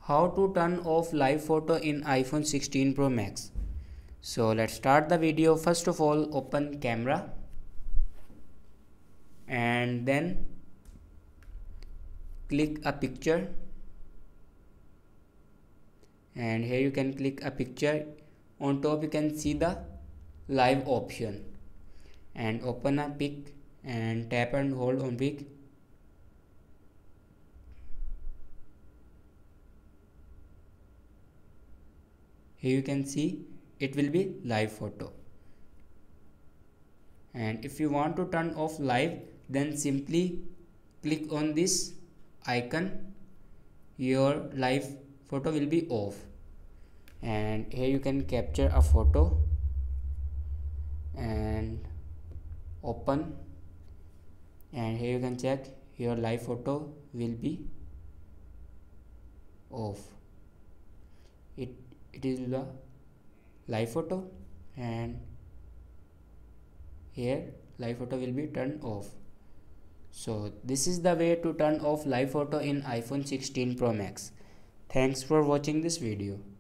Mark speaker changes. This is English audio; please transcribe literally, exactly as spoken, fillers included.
Speaker 1: How to turn off live photo in iPhone sixteen Pro Max. So let's start the video. First of all, open camera and then click a picture, and here you can click a picture. On top you can see the live option, and open a pic and tap and hold on pic. Here you can see it will be live photo. And if you want to turn off live, then simply click on this icon. Your live photo will be off. And here you can capture a photo and open, and here you can check your live photo will be off. It it is the live photo, and here live photo will be turned off. So this is the way to turn off live photo in iPhone sixteen Pro Max. Thanks for watching this video.